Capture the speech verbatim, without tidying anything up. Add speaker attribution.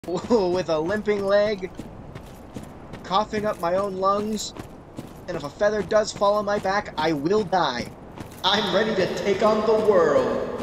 Speaker 1: with a limping leg, coughing up my own lungs, and if a feather does fall on my back, I will die. I'm ready to take on the world.